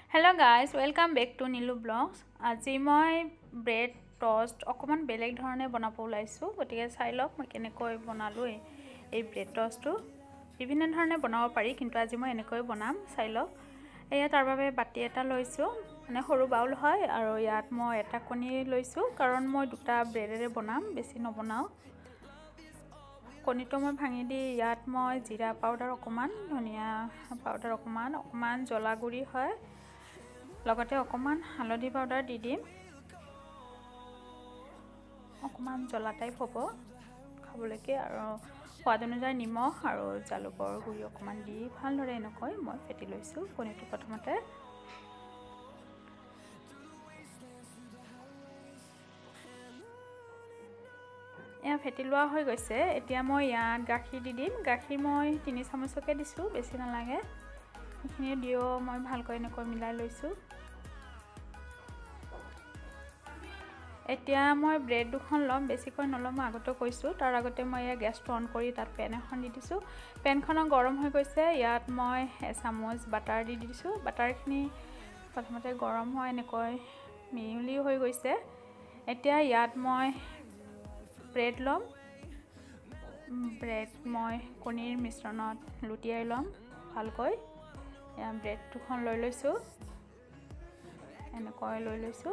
Hello guys, welcome back to Nilu Vlogs. আজি মই bread toast অকমান বেলেগ ধৰণে বনাব ওলাইছো গতিকে চাই লওক মই কেনেকৈ বনালো এই ব্ৰেড টোস্টটো বিভিন্ন ধৰণে বনাব পাৰি কিন্তু আজি মই এনেকৈ বনাম চাই লওক এয়া তাৰ বাবে বাটি এটা লৈছো মানে সৰু বাউল হয় আৰু ইয়াত মই এটা কণী লৈছো কাৰণ মই দুটা ব্ৰেডেৰে বনাম বেছি নবনাও কণীটো মই ভাঙি দি ইয়াত মই জিৰা পাউডাৰ অকমান ধনিয়া পাউডাৰ অকমান জ্বলা গুৰি হয় লগতে অকমান হালধি পাউডাৰ দি দিম অকমান জ্বলা টাইপ হ'ব খাবলৈকে আৰু সোৱাদ অনুযায়ী নিমখ আৰু জালুকৰ গুৰি অকমান দি ভালদৰে এনেকৈ মই ফেটি লৈছো কণীটো প্ৰথমতে এয়া ফেটি লোৱা হৈ গৈছে এতিয়া মই ইয়াত গাখীৰ দি দিম গাখীৰ মই 3 চামুচকে দিছো বেছি নালাগে এইখিনি দিও মই ভালকৈ এনেকৈ মিলাই লৈছো এতিয়া মই ব্ৰেড দুখন লম বেছিকৈ নলম আগতে কৈছো তাৰ আগতে মই এই গেছটো অন কৰি তাত পেন এখন দি দিছো পেনখন গৰম হৈ গৈছে ইয়াত মই 1 চামুচ বাটাৰ দি দিছো বাটাৰখিনি প্ৰথমতে গৰম হয় এনেকৈ মিহলি হৈ গৈছে এতিয়া ইয়াত মই ব্ৰেড লম ব্ৰেড মই কণীৰ মিশ্ৰণত লুটিয়াই লম ভালকৈ या ब्रेड দুখন লৈ লৈছো এনেকৈ লৈ লৈছো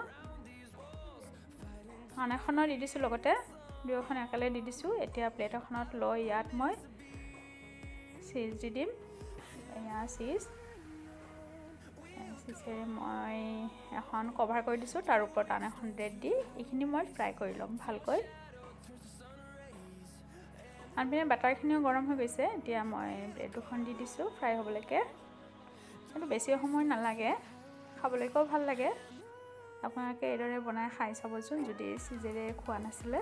আনাখনৰ দি দিছো লগতে দুখন একেলে দি দিছো এতিয়া প্লেট এখনত লৈ ইয়াত মই চিজ দি দিম এয়া চিজেৰে মই এখন কভাৰ কৰি দিছো তাৰ ওপৰত আন এখন ব্ৰেড দি এইখিনি মই ফ্ৰাই কৰি লম ভালকৈ আনপিনে বাটাৰখিনিও গৰম হৈ গৈছে এতিয়া মই ব্ৰেড দুখন দি দিছো ফ্ৰাই হ'বলৈকে কিন্তু বেছি সময় নালাগে খাবলৈও ভাল লাগে আপোনালোকে এদৰে বনাই খাই চাবচোন যদি সিজেৰে খোৱা নাছিলে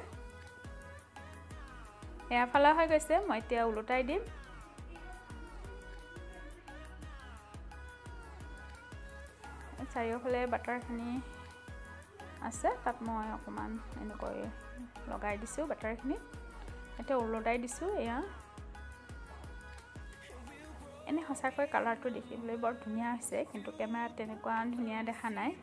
এয়া ফালা হৈ গৈছে মই এতিয়া উলটাই দিম চাৰিওফালে বাটাৰখিনি আছে তাত মই অকমান এনেকৈ লগাই দিছো বাটাৰখিনি এতিয়া উলটাই দিছো এয়া এনে হসাকৈ কালাৰটো দেখিবলৈ বৰ ধুনিয়া হৈছে কিন্তু কেমেৰাত তেনেকুৱা ধুনিয়া দেখা নাই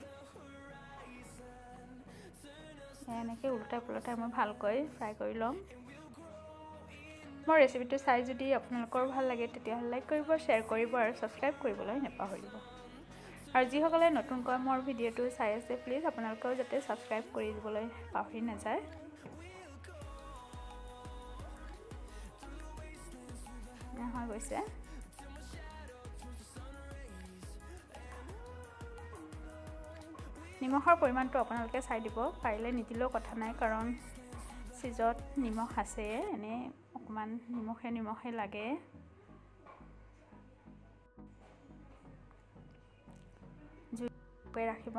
এনেকৈ উল্টা পুলটা মই ভালকৈ ফ্ৰাই কৰি লম মোৰ ৰেচিপিটো চাই যদি আপোনালোকৰ ভাল লাগে তেতিয়া লাইক কৰিব শেয়াৰ কৰিব আৰু সাবস্ক্ৰাইব কৰিবলৈ নেপাহৰিব আৰু যিসকলে নতুনকৈ মোৰ ভিডিওটো চাই আছে প্লিজ আপোনালোকেও যাতে সাবস্ক্ৰাইব কৰি দিবলৈ পাহৰি নাযায় হৈ গৈছে নিমখৰ পৰিমাণটো আপোনালোকে চাই দিব পাৰিলে নিদিলেও কথা নাই কাৰণ সিজত নিমখ আছে এনে অকমান নিমখে লাগে জুই ৰাখিব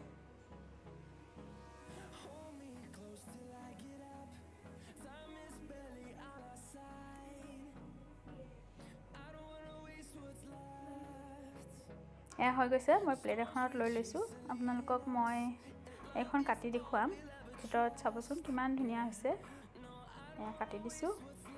এয়া হৈ গৈছে মই প্লেট এখনত লৈ লৈছো আপোনালোকক মই এখন কাটি দেখুৱাম ভিতৰত চাবচোন কিমান ধুনিয়া হৈছে এয়া কাটি দিছো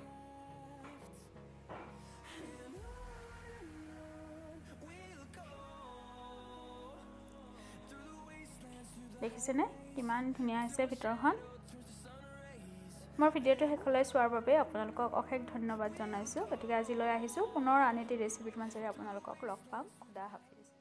দেখিছেনে কিমান ধুনিয়া হৈছে ভিতৰখন মোৰ ভিডিওটো হেকলৈ চোৱাৰ বাবে আপোনালোকক অশেষ ধন্যবাদ জনাইছো গতিকে আজিলৈ আহিছো পুনৰ আন এটি ৰেচিপিৰ মাজেৰে আপোনালোকক লগ পাম খুদা হাফিজ